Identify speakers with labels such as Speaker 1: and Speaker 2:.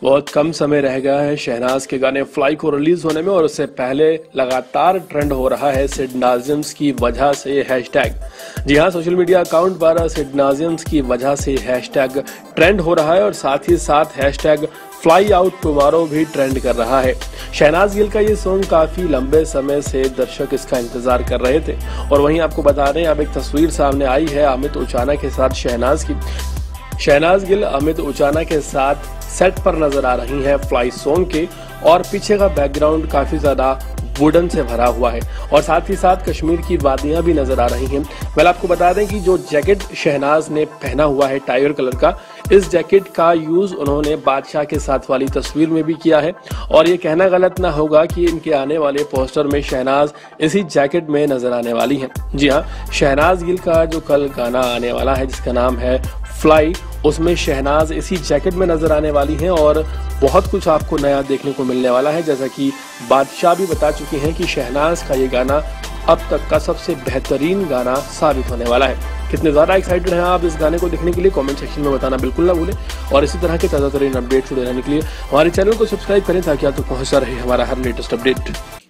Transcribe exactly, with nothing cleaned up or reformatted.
Speaker 1: बहुत कम समय रह गया है शहनाज के गाने फ्लाई को रिलीज होने में और उससे पहले लगातार ट्रेंड हो रहा है सिडनाजियंस की वजह से हैशटैग। जी हाँ, सोशल मीडिया अकाउंट पर सिडनाजियंस की वजह से हैशटैग ट्रेंड हो रहा है और साथ ही साथ हैशटैग फ्लाई आउट टुमारो भी ट्रेंड कर रहा है। शहनाज गिल का ये सॉन्ग काफी लंबे समय से दर्शक इसका इंतजार कर रहे थे और वहीं आपको बता दें अब एक तस्वीर सामने आई है अमित उचाना के साथ शहनाज की। शहनाज गिल अमित उचाना के साथ सेट पर नजर आ रही हैं फ्लाई सॉन्ग के और पीछे का बैकग्राउंड काफी ज्यादा वुडन से भरा हुआ है और साथ ही साथ कश्मीर की वादियां भी नजर आ रही हैं। वेल आपको बता दें कि जो जैकेट शहनाज ने पहना हुआ है टाइगर कलर का, इस जैकेट का यूज उन्होंने बादशाह के साथ वाली तस्वीर में भी किया है और ये कहना गलत ना होगा कि इनके आने वाले पोस्टर में शहनाज इसी जैकेट में नजर आने वाली हैं। जी हाँ, शहनाज गिल का जो कल गाना आने वाला है जिसका नाम है फ्लाई, उसमें शहनाज इसी जैकेट में नजर आने वाली हैं और बहुत कुछ आपको नया देखने को मिलने वाला है। जैसा कि बादशाह भी बता चुके हैं कि शहनाज का ये गाना अब तक का सबसे बेहतरीन गाना साबित होने वाला है। कितने ज्यादा एक्साइटेड हैं आप इस गाने को देखने के लिए कमेंट सेक्शन में बताना बिल्कुल ना भूलें और इसी तरह के ताजा तरीन अपडेट जुड़े रहने के लिए हमारे चैनल को सब्सक्राइब करें ताकि आपको पहुंचता रहे हमारा हर लेटेस्ट अपडेट।